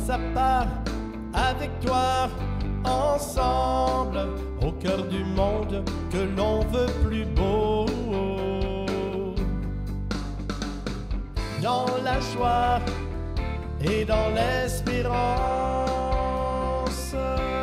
ça part avec toi, ensemble, au cœur du monde que l'on veut plus beau. Dans la joie et dans l'espérance.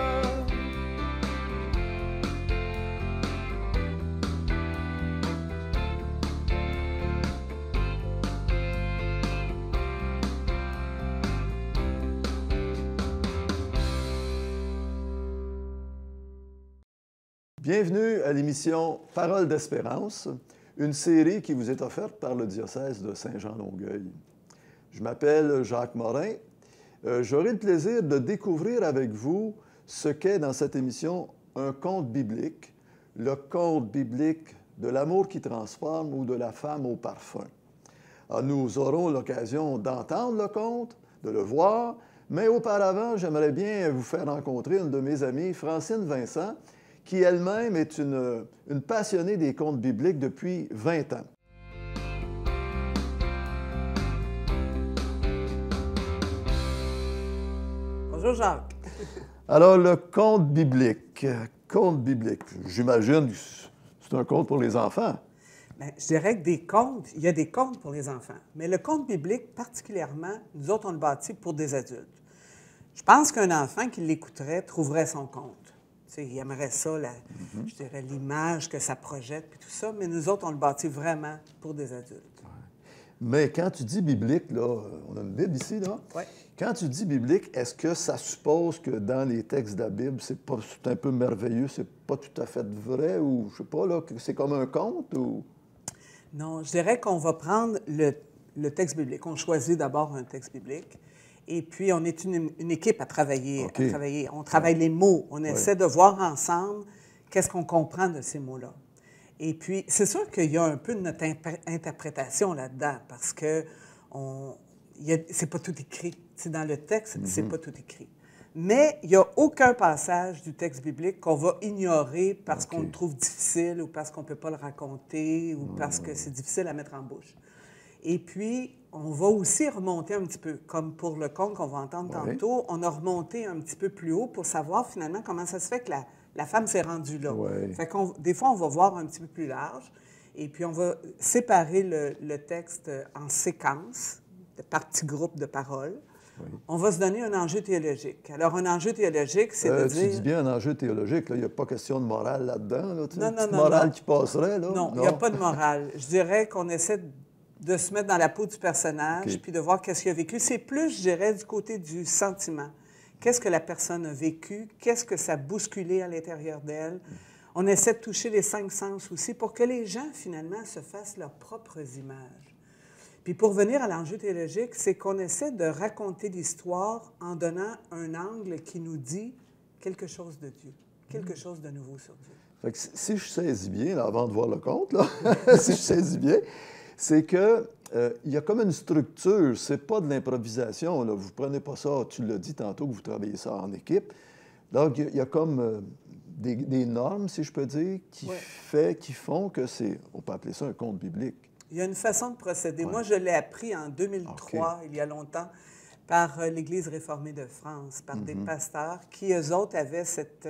Bienvenue à l'émission Paroles d'espérance, une série qui vous est offerte par le diocèse de Saint-Jean-Longueuil. Je m'appelle Jacques Morin. J'aurai le plaisir de découvrir avec vous ce qu'est dans cette émission un conte biblique, le conte biblique de l'amour qui transforme ou de la femme au parfum. Alors, nous aurons l'occasion d'entendre le conte, de le voir, mais auparavant, j'aimerais bien vous faire rencontrer une de mes amies, Francine Vincent, qui elle-même est une passionnée des contes bibliques depuis 20 ans. Bonjour Jacques. Alors, le conte biblique, j'imagine que c'est un conte pour les enfants. Bien, je dirais que il y a des contes pour les enfants, mais le conte biblique, particulièrement, nous autres, on le bâtit pour des adultes. Je pense qu'un enfant qui l'écouterait trouverait son conte. Tu sais, il aimerait ça, je dirais, l'image que ça projette, puis tout ça, mais nous autres, on le bâtit vraiment pour des adultes. Mais quand tu dis biblique, là, on a une Bible ici, là. Oui. Quand tu dis biblique, est-ce que ça suppose que dans les textes de la Bible, c'est un peu merveilleux, c'est pas tout à fait vrai, ou je sais pas, là, que c'est comme un conte, ou... Non, je dirais qu'on va prendre le texte biblique. On choisit d'abord un texte biblique. Et puis, on est une équipe à travailler. Okay. On travaille les mots. On essaie de voir ensemble qu'est-ce qu'on comprend de ces mots-là. Et puis, c'est sûr qu'il y a un peu de notre interprétation là-dedans, parce que c'est pas tout écrit. C'est dans le texte, c'est pas tout écrit. Mais il n'y a aucun passage du texte biblique qu'on va ignorer parce qu'on le trouve difficile ou parce qu'on ne peut pas le raconter ou parce que c'est difficile à mettre en bouche. Et puis, on va aussi remonter un petit peu, comme pour le conte qu'on va entendre tantôt, on a remonté un petit peu plus haut pour savoir finalement comment ça se fait que la femme s'est rendue là. Fait des fois, on va voir un petit peu plus large et puis on va séparer le texte en séquences, par petits groupes de paroles. On va se donner un enjeu théologique. Alors, un enjeu théologique, c'est de dire... Tu dis bien un enjeu théologique, là, il n'y a pas question de morale là-dedans, là, non, morale qui passerait, là? Non, il n'y a pas de morale. Je dirais qu'on essaie de se mettre dans la peau du personnage puis de voir qu'est-ce qu'il a vécu. C'est plus, je dirais, du côté du sentiment. Qu'est-ce que la personne a vécu? Qu'est-ce que ça a bousculé à l'intérieur d'elle? On essaie de toucher les 5 sens aussi pour que les gens, finalement, se fassent leurs propres images. Puis pour venir à l'enjeu théologique, c'est qu'on essaie de raconter l'histoire en donnant un angle qui nous dit quelque chose de Dieu, quelque chose de nouveau sur Dieu. Fait que si je saisis bien, là, avant de voir le conte, là, si je saisis bien, c'est que il y a comme une structure, c'est pas de l'improvisation, là. Vous prenez pas ça, tu l'as dit tantôt que vous travaillez ça en équipe. Donc, il y a comme des normes, si je peux dire, qui font que on peut appeler ça un conte biblique. Il y a une façon de procéder. Moi, je l'ai appris en 2003, il y a longtemps, par l'Église réformée de France, par des pasteurs qui, eux autres, avaient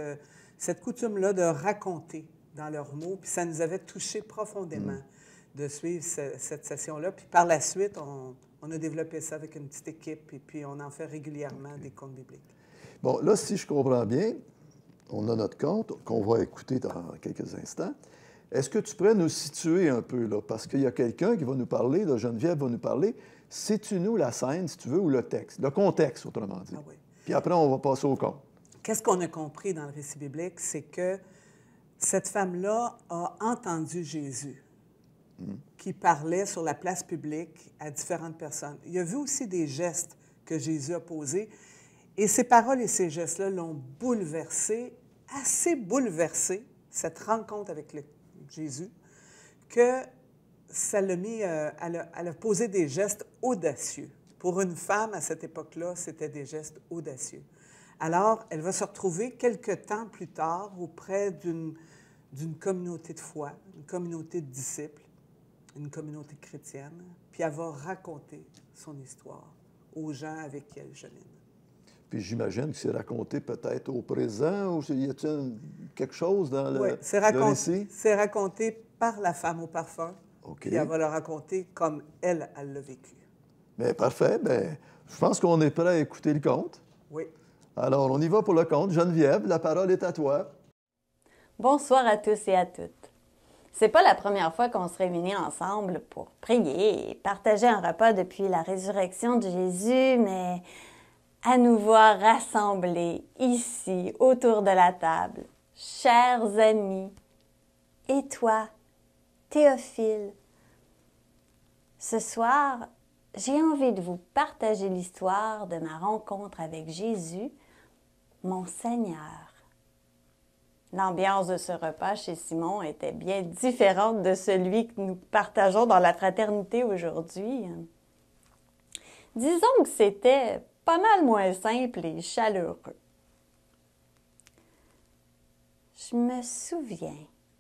cette coutume-là de raconter dans leurs mots, puis ça nous avait touchés profondément de suivre cette session-là. Puis par la suite, on a développé ça avec une petite équipe, et puis on en fait régulièrement des contes bibliques. Bon, là, si je comprends bien, on a notre conte qu'on va écouter dans quelques instants. Est-ce que tu pourrais nous situer un peu, là? Parce qu'il y a quelqu'un qui va nous parler, là, Geneviève va nous parler. Situe-nous la scène, si tu veux, ou le texte, le contexte, autrement dit. Ah oui. Puis après, on va passer au conte. Qu'est-ce qu'on a compris dans le récit biblique? C'est que cette femme-là a entendu Jésus qui parlait sur la place publique à différentes personnes. Il a vu aussi des gestes que Jésus a posés. Et ces paroles et ces gestes-là l'ont bouleversé, assez bouleversé, cette rencontre avec Jésus, que ça l'a mis, elle a posé des gestes audacieux. Pour une femme, à cette époque-là, c'était des gestes audacieux. Alors, elle va se retrouver quelque temps plus tard auprès d'une communauté de foi, une communauté de disciples, une communauté chrétienne, puis elle va raconter son histoire aux gens avec qui elle chemine. Puis j'imagine que c'est raconté peut-être au présent, ou y a-t-il quelque chose dans le, Oui, le récit? c'est raconté par la femme au parfum. OK. Puis elle va le raconter comme elle l'a vécu. Bien, parfait. Bien, je pense qu'on est prêt à écouter le conte. Oui. Alors, on y va pour le conte. Geneviève, la parole est à toi. Bonsoir à tous et à toutes. C'est pas la première fois qu'on se réunit ensemble pour prier et partager un repas depuis la résurrection de Jésus, mais à nous voir rassemblés ici, autour de la table, chers amis, et toi, Théophile. Ce soir, j'ai envie de vous partager l'histoire de ma rencontre avec Jésus, mon Seigneur. L'ambiance de ce repas chez Simon était bien différente de celui que nous partageons dans la fraternité aujourd'hui. Disons que c'était pas mal moins simple et chaleureux. Je me souviens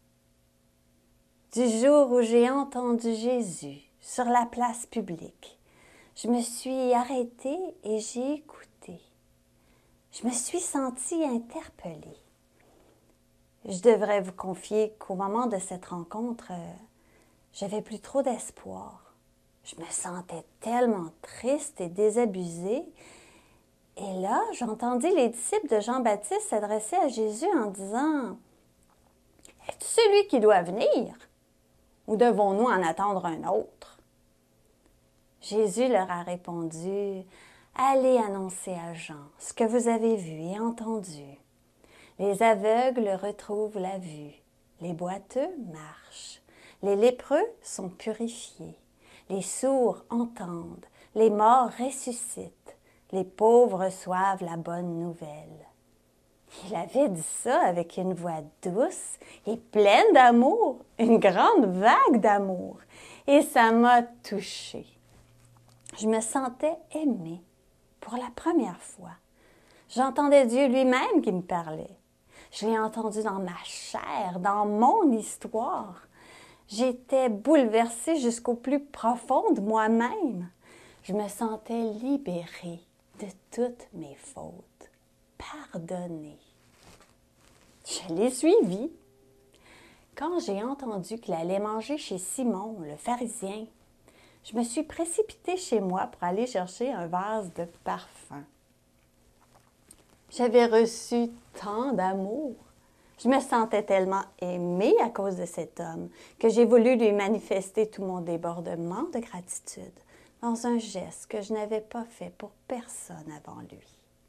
du jour où j'ai entendu Jésus sur la place publique. Je me suis arrêtée et j'ai écouté. Je me suis sentie interpellée. Je devrais vous confier qu'au moment de cette rencontre, j'avais plus trop d'espoir. Je me sentais tellement triste et désabusée. Et là, j'entendis les disciples de Jean-Baptiste s'adresser à Jésus en disant « Es-tu celui qui doit venir? Ou devons-nous en attendre un autre? » Jésus leur a répondu « Allez annoncer à Jean ce que vous avez vu et entendu. Les aveugles retrouvent la vue, les boiteux marchent, les lépreux sont purifiés, les sourds entendent, les morts ressuscitent, les pauvres reçoivent la bonne nouvelle. » Il avait dit ça avec une voix douce et pleine d'amour, une grande vague d'amour, et ça m'a touchée. Je me sentais aimée pour la première fois. J'entendais Dieu lui-même qui me parlait. Je l'ai entendu dans ma chair, dans mon histoire. J'étais bouleversée jusqu'au plus profond de moi-même. Je me sentais libérée de toutes mes fautes, pardonnée. Je l'ai suivi. Quand j'ai entendu qu'il allait manger chez Simon, le pharisien, je me suis précipitée chez moi pour aller chercher un vase de parfum. J'avais reçu tant d'amour. Je me sentais tellement aimée à cause de cet homme que j'ai voulu lui manifester tout mon débordement de gratitude dans un geste que je n'avais pas fait pour personne avant lui.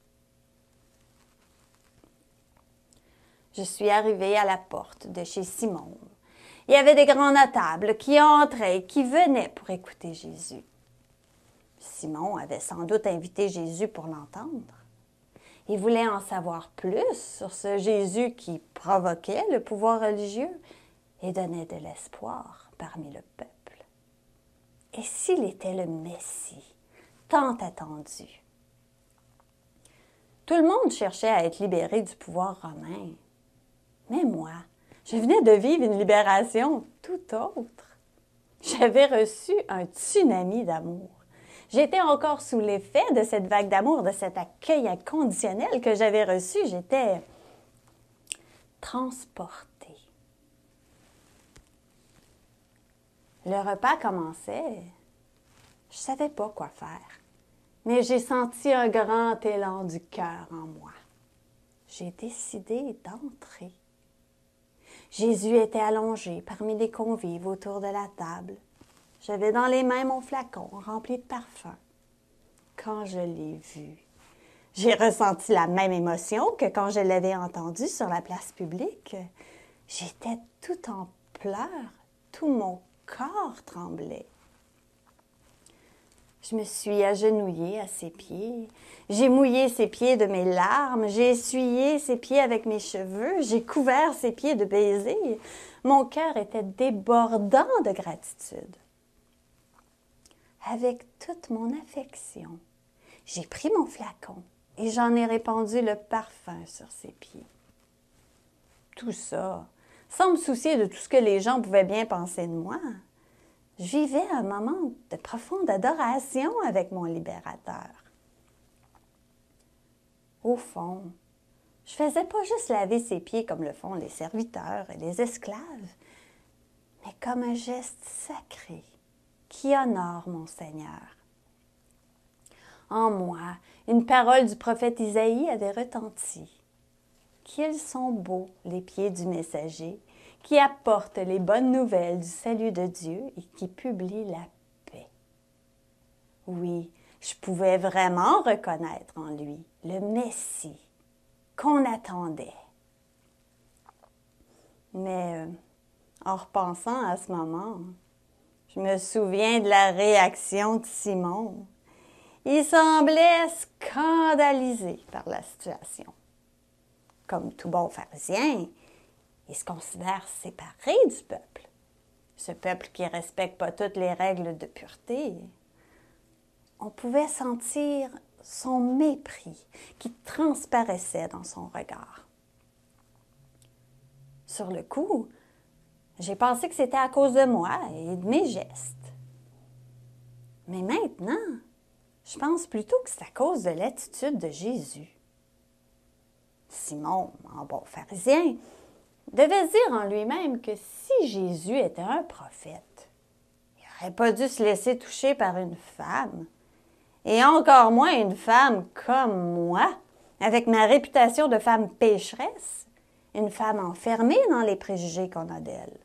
Je suis arrivée à la porte de chez Simon. Il y avait des grands notables qui entraient et qui venaient pour écouter Jésus. Simon avait sans doute invité Jésus pour l'entendre. Il voulait en savoir plus sur ce Jésus qui provoquait le pouvoir religieux et donnait de l'espoir parmi le peuple. Et s'il était le Messie, tant attendu? Tout le monde cherchait à être libéré du pouvoir romain. Mais moi, je venais de vivre une libération tout autre. J'avais reçu un tsunami d'amour. J'étais encore sous l'effet de cette vague d'amour, de cet accueil inconditionnel que j'avais reçu. J'étais transportée. Le repas commençait. Je ne savais pas quoi faire, mais j'ai senti un grand élan du cœur en moi. J'ai décidé d'entrer. Jésus était allongé parmi les convives autour de la table. J'avais dans les mains mon flacon rempli de parfum. Quand je l'ai vu, j'ai ressenti la même émotion que quand je l'avais entendu sur la place publique. J'étais tout en pleurs, tout mon corps tremblait. Je me suis agenouillée à ses pieds. J'ai mouillé ses pieds de mes larmes. J'ai essuyé ses pieds avec mes cheveux. J'ai couvert ses pieds de baisers. Mon cœur était débordant de gratitude. Avec toute mon affection, j'ai pris mon flacon et j'en ai répandu le parfum sur ses pieds. Tout ça, sans me soucier de tout ce que les gens pouvaient bien penser de moi. Je vivais un moment de profonde adoration avec mon libérateur. Au fond, je faisais pas juste laver ses pieds comme le font les serviteurs et les esclaves, mais comme un geste sacré qui honore mon Seigneur. En moi, une parole du prophète Isaïe avait retenti. Qu'ils sont beaux les pieds du messager, qui apporte les bonnes nouvelles du salut de Dieu et qui publie la paix. Oui, je pouvais vraiment reconnaître en lui le Messie qu'on attendait. Mais en repensant à ce moment, je me souviens de la réaction de Simon. Il semblait scandalisé par la situation. Comme tout bon pharisien, il se considère séparé du peuple. Ce peuple qui ne respecte pas toutes les règles de pureté. On pouvait sentir son mépris qui transparaissait dans son regard. Sur le coup, j'ai pensé que c'était à cause de moi et de mes gestes. Mais maintenant, je pense plutôt que c'est à cause de l'attitude de Jésus. Simon, en bon pharisien, devait dire en lui-même que si Jésus était un prophète, il n'aurait pas dû se laisser toucher par une femme, et encore moins une femme comme moi, avec ma réputation de femme pécheresse, une femme enfermée dans les préjugés qu'on a d'elle.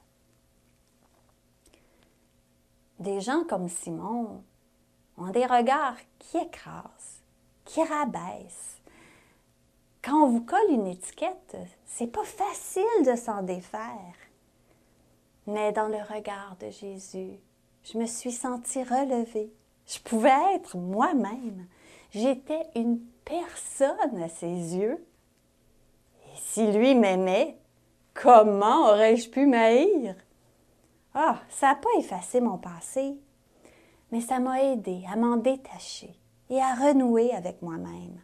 Des gens comme Simon ont des regards qui écrasent, qui rabaissent. Quand on vous colle une étiquette, c'est pas facile de s'en défaire. Mais dans le regard de Jésus, je me suis sentie relevée. Je pouvais être moi-même. J'étais une personne à ses yeux. Et si lui m'aimait, comment aurais-je pu m'haïr? Ah, ça n'a pas effacé mon passé, mais ça m'a aidée à m'en détacher et à renouer avec moi-même.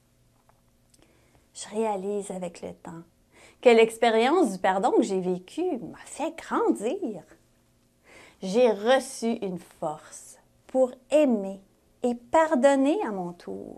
Je réalise avec le temps que l'expérience du pardon que j'ai vécue m'a fait grandir. J'ai reçu une force pour aimer et pardonner à mon tour,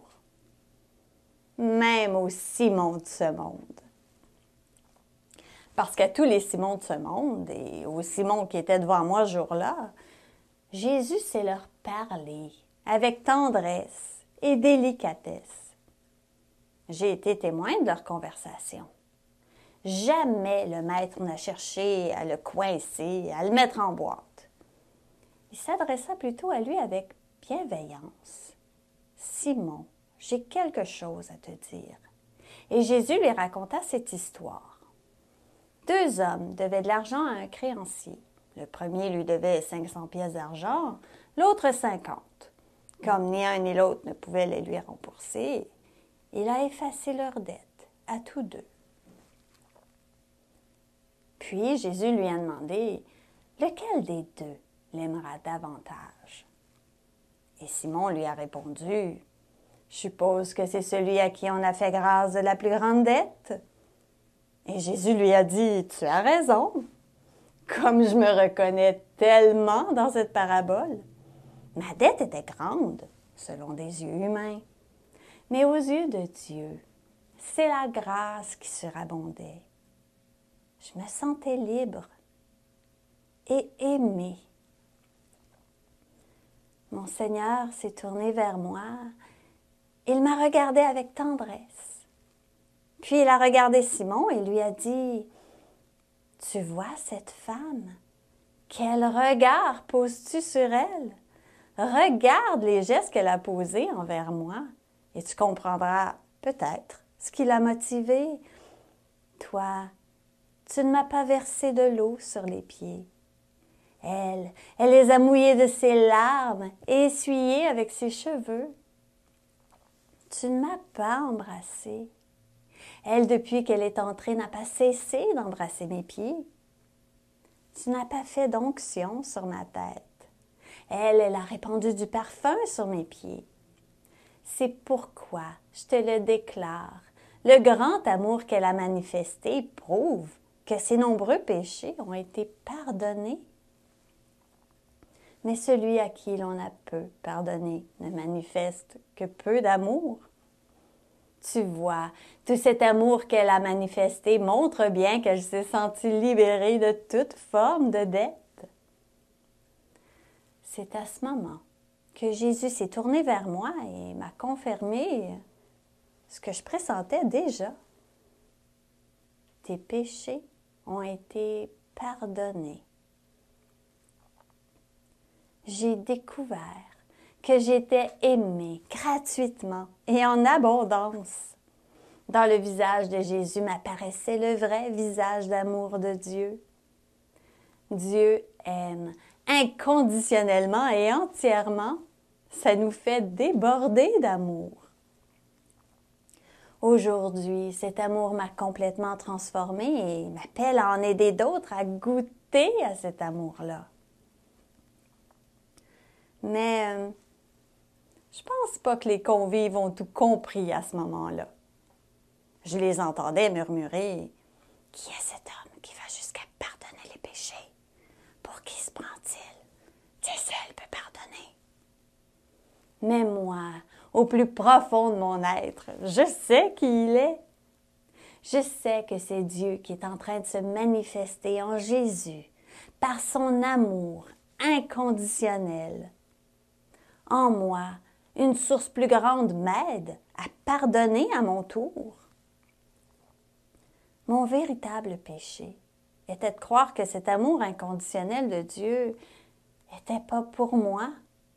même aux Simons de ce monde. Parce qu'à tous les Simons de ce monde et aux Simons qui étaient devant moi ce jour-là, Jésus sait leur parler avec tendresse et délicatesse. J'ai été témoin de leur conversation. Jamais le maître n'a cherché à le coincer, à le mettre en boîte. Il s'adressa plutôt à lui avec bienveillance. « Simon, j'ai quelque chose à te dire. » Et Jésus lui raconta cette histoire. 2 hommes devaient de l'argent à un créancier. Le premier lui devait 500 pièces d'argent, l'autre 50. Comme ni un ni l'autre ne pouvaient les lui rembourser, il a effacé leur dette à tous 2. Puis Jésus lui a demandé « Lequel des 2 l'aimera davantage? » Et Simon lui a répondu « Je suppose que c'est celui à qui on a fait grâce de la plus grande dette. » Et Jésus lui a dit « Tu as raison, comme je me reconnais tellement dans cette parabole. Ma dette était grande, selon des yeux humains. Mais aux yeux de Dieu, c'est la grâce qui surabondait. Je me sentais libre et aimée. Mon Seigneur s'est tourné vers moi. Il m'a regardé avec tendresse. Puis il a regardé Simon et lui a dit, « Tu vois cette femme? Quel regard poses-tu sur elle? Regarde les gestes qu'elle a posés envers moi. Et tu comprendras peut-être ce qui l'a motivée. Toi, tu ne m'as pas versé de l'eau sur les pieds. Elle les a mouillés de ses larmes et essuyés avec ses cheveux. Tu ne m'as pas embrassé. Elle, depuis qu'elle est entrée, n'a pas cessé d'embrasser mes pieds. Tu n'as pas fait d'onction sur ma tête. Elle a répandu du parfum sur mes pieds. C'est pourquoi je te le déclare. Le grand amour qu'elle a manifesté prouve que ses nombreux péchés ont été pardonnés. Mais celui à qui l'on a peu pardonné ne manifeste que peu d'amour. Tu vois, tout cet amour qu'elle a manifesté montre bien qu'elle s'est sentie libérée de toute forme de dette. C'est à ce moment que Jésus s'est tourné vers moi et m'a confirmé ce que je pressentais déjà. Tes péchés ont été pardonnés. J'ai découvert que j'étais aimée gratuitement et en abondance. Dans le visage de Jésus m'apparaissait le vrai visage d'amour de Dieu. Dieu aime inconditionnellement et entièrement. Ça nous fait déborder d'amour. Aujourd'hui, cet amour m'a complètement transformée et m'appelle à en aider d'autres à goûter à cet amour-là. Mais je pense pas que les convives ont tout compris à ce moment-là. Je les entendais murmurer « Qui est cet homme qui va jusqu'à pardonner les péchés? Pour qui se prend-il? Dieu seul peut pardonner. » Mais moi, au plus profond de mon être, je sais qui il est. Je sais que c'est Dieu qui est en train de se manifester en Jésus par son amour inconditionnel. En moi, une source plus grande m'aide à pardonner à mon tour. Mon véritable péché était de croire que cet amour inconditionnel de Dieu n'était pas pour moi.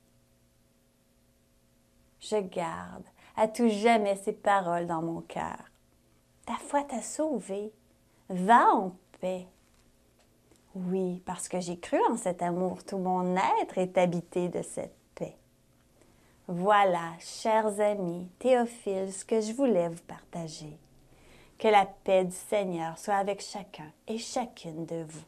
Je garde à tout jamais ces paroles dans mon cœur. Ta foi t'a sauvé. Va en paix. Oui, parce que j'ai cru en cet amour, tout mon être est habité de cette paix. Voilà, chers amis, Théophile, ce que je voulais vous partager. Que la paix du Seigneur soit avec chacun et chacune de vous.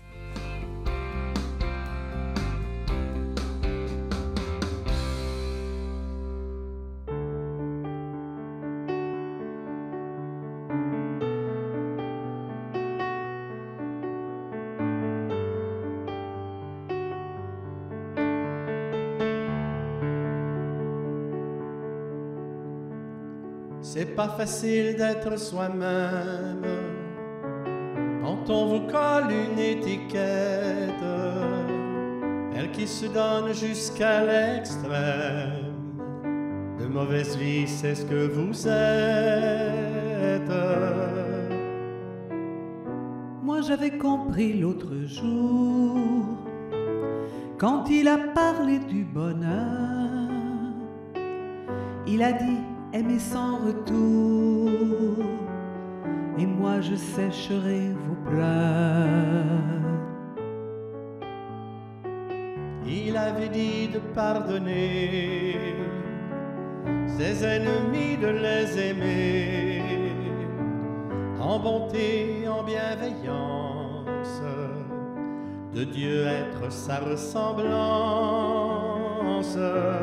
C'est pas facile d'être soi-même quand on vous colle une étiquette, elle qui se donne jusqu'à l'extrême. De mauvaise vie, c'est ce que vous êtes. Moi j'avais compris l'autre jour, quand il a parlé du bonheur, il a dit aimer sans retour, et moi je sécherai vos pleurs. Il avait dit de pardonner ses ennemis, de les aimer en bonté, en bienveillance, de Dieu être sa ressemblance.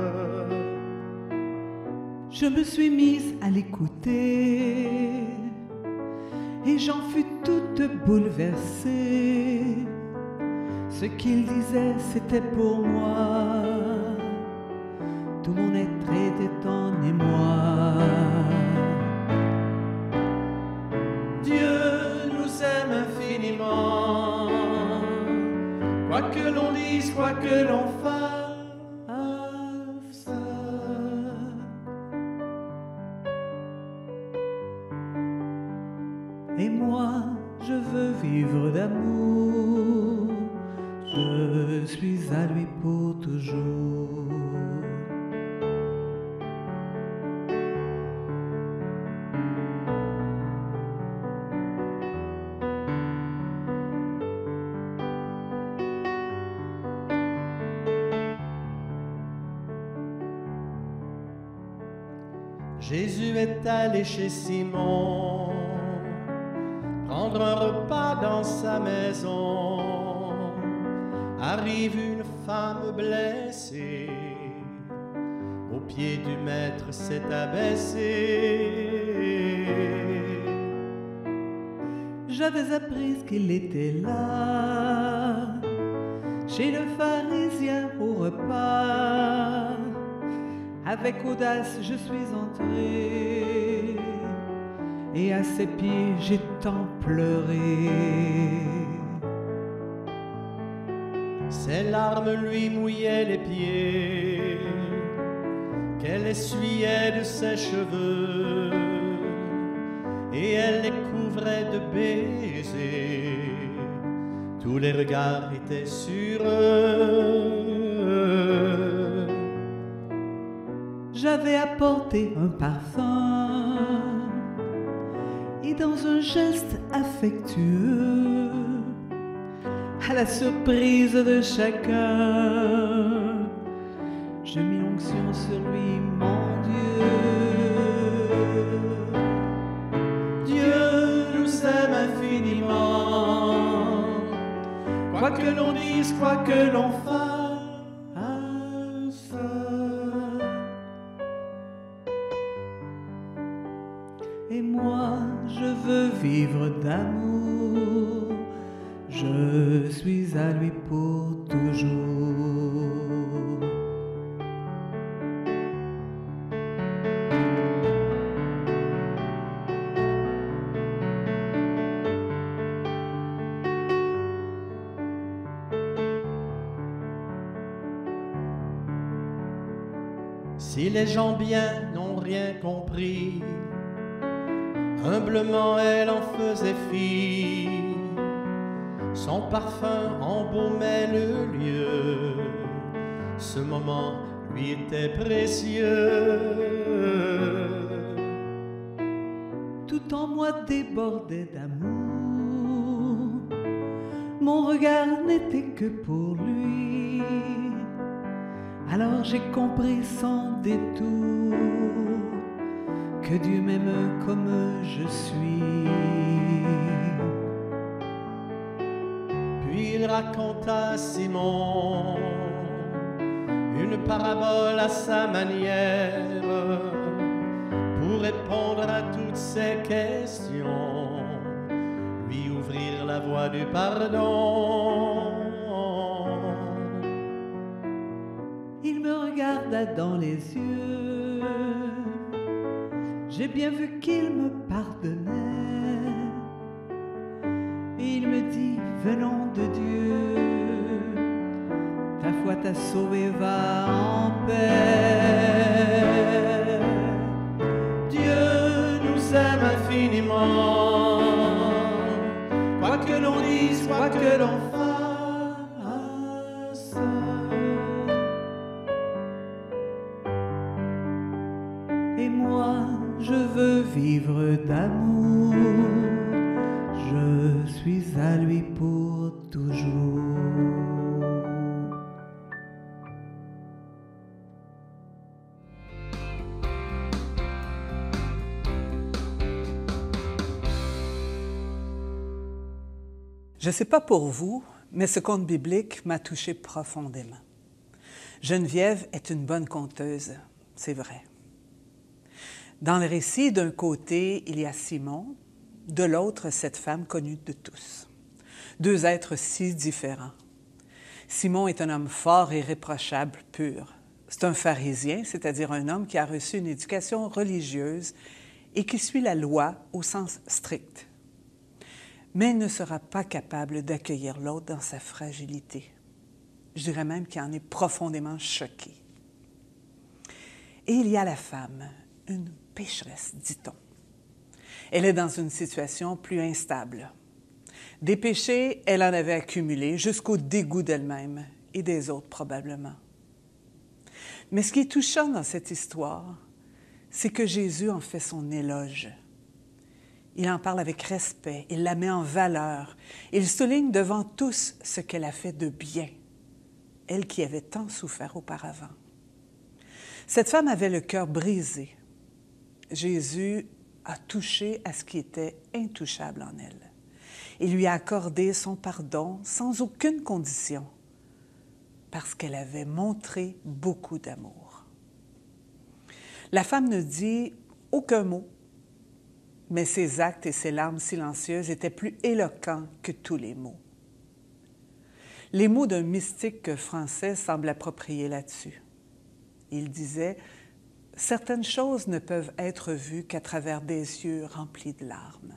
Je me suis mise à l'écouter et j'en fus toute bouleversée. Ce qu'il disait, c'était pour moi. Tout mon être était en émoi. Dieu nous aime infiniment, quoi que l'on dise, quoi que l'on fasse. Et moi, je veux vivre d'amour, je suis à lui pour toujours. Jésus est allé chez Simon prendre un repas dans sa maison. Arrive une femme blessée, au pied du maître s'est abaissée. J'avais appris qu'il était là, chez le pharisien au repas. Avec audace je suis entrée et à ses pieds j'ai tant pleuré. Ses larmes lui mouillaient les pieds, qu'elle essuyait de ses cheveux, et elle les couvrait de baisers. Tous les regards étaient sur eux. J'avais apporté un parfum, et dans un geste affectueux, à la surprise de chacun, je mis l'onction sur lui, mon Dieu. Dieu nous aime infiniment, quoi que l'on dise, quoi que l'on fasse. Et moi, je veux vivre d'amour, je suis à lui pour toujours. Si les gens bien n'ont rien compris, humblement elle en faisait fi. Son parfum embaumait le lieu. Ce moment lui était précieux. Tout en moi débordait d'amour, mon regard n'était que pour lui. Alors j'ai compris sans détour que Dieu m'aime comme je suis. Puis il raconta à Simon une parabole à sa manière pour répondre à toutes ses questions, lui ouvrir la voie du pardon. Il me regarda dans les yeux, j'ai bien vu qu'il me pardonnait. Et il me dit, venons de Dieu, ta foi t'a sauvé, va en paix. Dieu nous aime infiniment, quoi que l'on dise, quoi que l'on fasse. Et moi, je veux vivre d'amour, je suis à lui pour toujours. Je ne sais pas pour vous, mais ce conte biblique m'a touché profondément. Geneviève est une bonne conteuse, c'est vrai. Dans le récit, d'un côté, il y a Simon, de l'autre, cette femme connue de tous. Deux êtres si différents. Simon est un homme fort et irréprochable, pur. C'est un pharisien, c'est-à-dire un homme qui a reçu une éducation religieuse et qui suit la loi au sens strict. Mais il ne sera pas capable d'accueillir l'autre dans sa fragilité. Je dirais même qu'il en est profondément choqué. Et il y a la femme, une pécheresse, dit-on. Elle est dans une situation plus instable. Des péchés, elle en avait accumulé jusqu'au dégoût d'elle-même et des autres probablement. Mais ce qui est touchant dans cette histoire, c'est que Jésus en fait son éloge. Il en parle avec respect, il la met en valeur, il souligne devant tous ce qu'elle a fait de bien, elle qui avait tant souffert auparavant. Cette femme avait le cœur brisé. Jésus a touché à ce qui était intouchable en elle. Il lui a accordé son pardon sans aucune condition, parce qu'elle avait montré beaucoup d'amour. La femme ne dit aucun mot, mais ses actes et ses larmes silencieuses étaient plus éloquents que tous les mots. Les mots d'un mystique français semblent appropriés là-dessus. Il disait « certaines choses ne peuvent être vues qu'à travers des yeux remplis de larmes.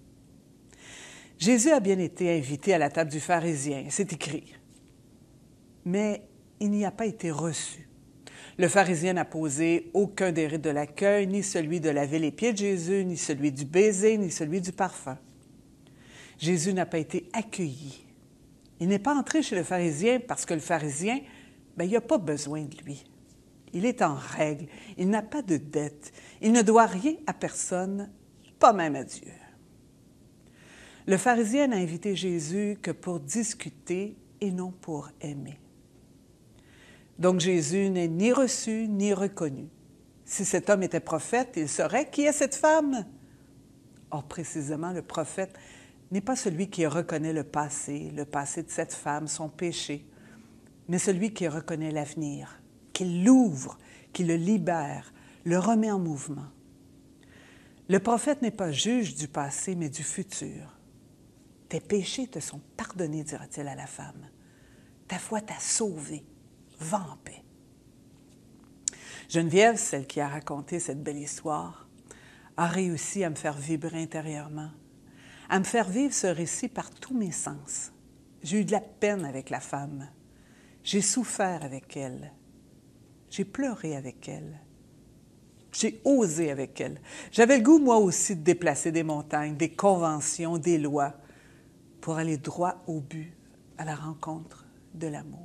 Jésus a bien été invité à la table du pharisien, c'est écrit. Mais il n'y a pas été reçu. Le pharisien n'a posé aucun des rites de l'accueil, ni celui de laver les pieds de Jésus, ni celui du baiser, ni celui du parfum. Jésus n'a pas été accueilli. Il n'est pas entré chez le pharisien parce que le pharisien, il n'a pas besoin de lui. Il est en règle, il n'a pas de dette, il ne doit rien à personne, pas même à Dieu. Le pharisien n'a invité Jésus que pour discuter et non pour aimer. Donc Jésus n'est ni reçu ni reconnu. Si cet homme était prophète, il saurait qui est cette femme. Or, précisément, le prophète n'est pas celui qui reconnaît le passé de cette femme, son péché, mais celui qui reconnaît l'avenir, qui l'ouvre, qui le libère, le remet en mouvement. Le prophète n'est pas juge du passé, mais du futur. Tes péchés te sont pardonnés, dira-t-il à la femme. Ta foi t'a sauvée. Va en paix. Geneviève, celle qui a raconté cette belle histoire, a réussi à me faire vibrer intérieurement, à me faire vivre ce récit par tous mes sens. J'ai eu de la peine avec la femme. J'ai souffert avec elle. J'ai pleuré avec elle. J'ai osé avec elle. J'avais le goût, moi aussi, de déplacer des montagnes, des conventions, des lois, pour aller droit au but, à la rencontre de l'amour.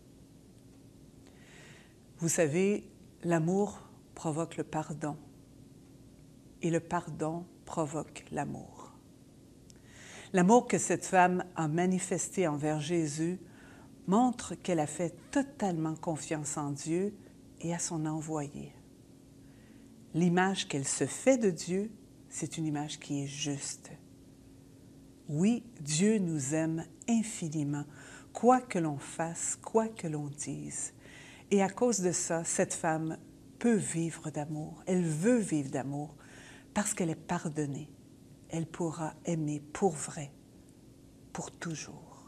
Vous savez, l'amour provoque le pardon et le pardon provoque l'amour. L'amour que cette femme a manifesté envers Jésus montre qu'elle a fait totalement confiance en Dieu et à son envoyé. L'image qu'elle se fait de Dieu, c'est une image qui est juste. Oui, Dieu nous aime infiniment, quoi que l'on fasse, quoi que l'on dise. Et à cause de ça, cette femme peut vivre d'amour. Elle veut vivre d'amour parce qu'elle est pardonnée. Elle pourra aimer pour vrai, pour toujours.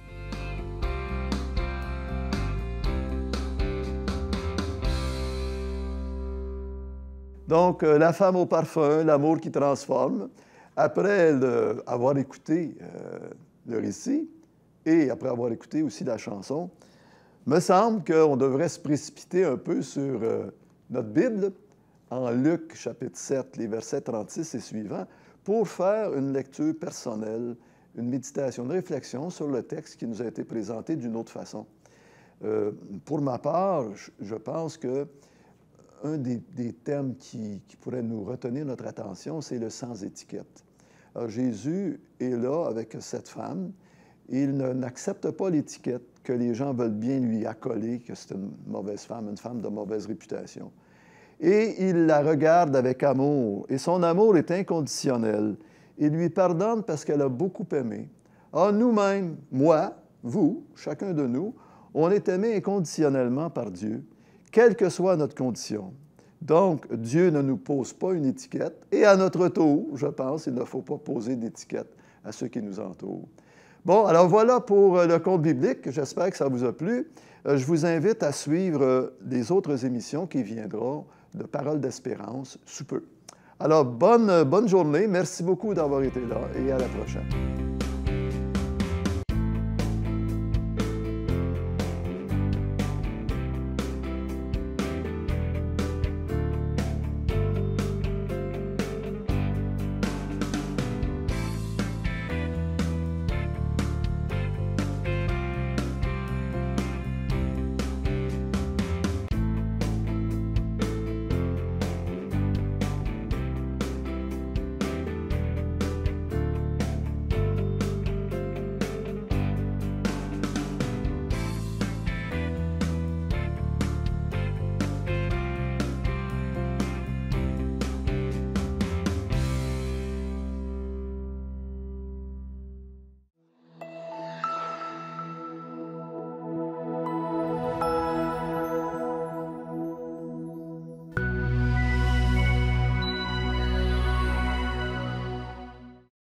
Donc, la femme au parfum, l'amour qui transforme. Après avoir écouté le récit et après avoir écouté aussi la chanson, me semble qu'on devrait se précipiter un peu sur notre Bible, en Luc, chapitre 7, les versets 36 et suivants, pour faire une lecture personnelle, une méditation, une réflexion sur le texte qui nous a été présenté d'une autre façon. Pour ma part, je pense que un des thèmes qui pourrait nous retenir notre attention, c'est le sans étiquette. Alors, Jésus est là avec cette femme. Il n'accepte pas l'étiquette que les gens veulent bien lui accoler, que c'est une mauvaise femme, une femme de mauvaise réputation. Et il la regarde avec amour. Et son amour est inconditionnel. Il lui pardonne parce qu'elle a beaucoup aimé. Ah, nous-mêmes, moi, vous, chacun de nous, on est aimé inconditionnellement par Dieu, quelle que soit notre condition. Donc, Dieu ne nous pose pas une étiquette. Et à notre tour, je pense, il ne faut pas poser d'étiquette à ceux qui nous entourent. Bon, alors voilà pour le conte biblique. J'espère que ça vous a plu. Je vous invite à suivre les autres émissions qui viendront de Paroles d'espérance sous peu. Alors, bonne journée. Merci beaucoup d'avoir été là et à la prochaine.